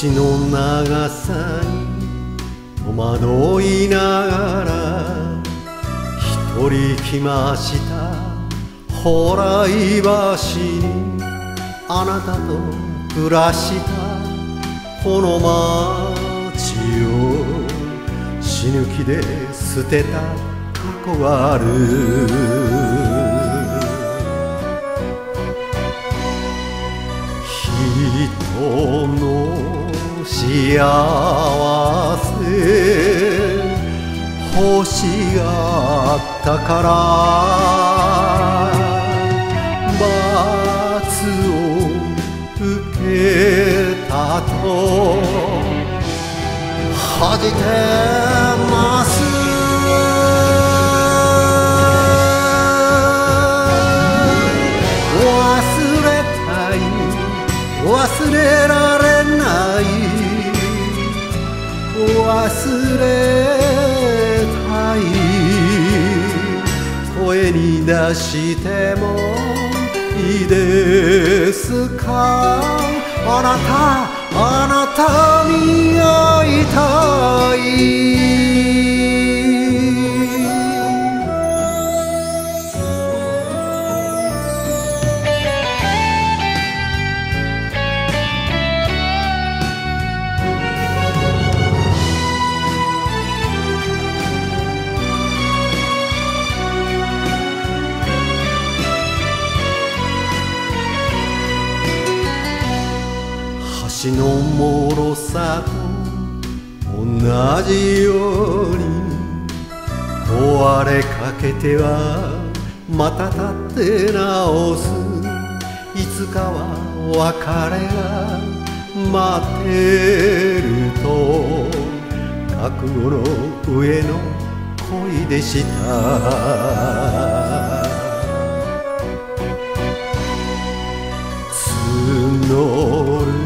橋の長さに戸惑いながら一人来ました。ほらい橋にあなたと暮らしたこの街を死ぬ気で捨てた過去がある。人の幸せ欲しがったから罰を受けたと恥じてます。忘れたい忘れられない忘れたい声に出してもいいですか。あなたに会いたい。橋の脆さと同じように壊れかけてはまた立て直す。いつかは別れが待ってると覚悟の上の恋でした。募る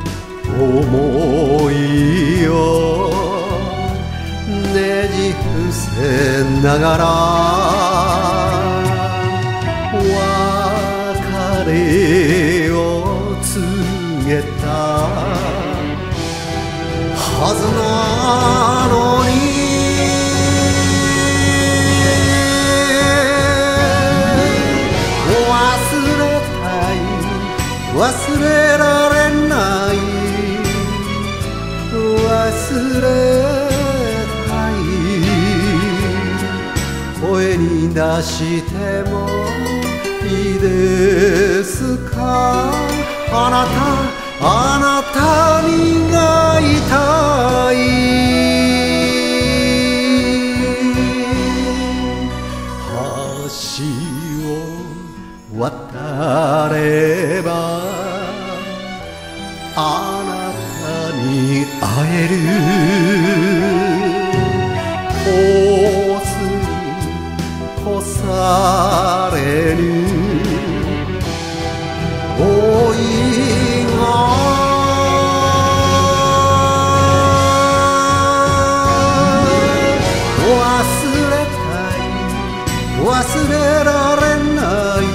思いをねじ伏せながら別れを告げたはずなのに忘れたい忘れられない忘れたい声に出してもいいですか。あなたに会いたい。橋を渡ればあなたに会える。コースに越されぬ想いが忘れたい忘れられない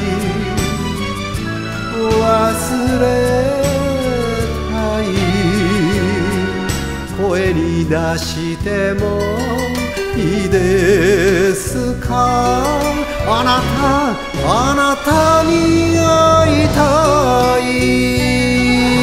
忘れ声に出してもいいですか。あなたに会いたい。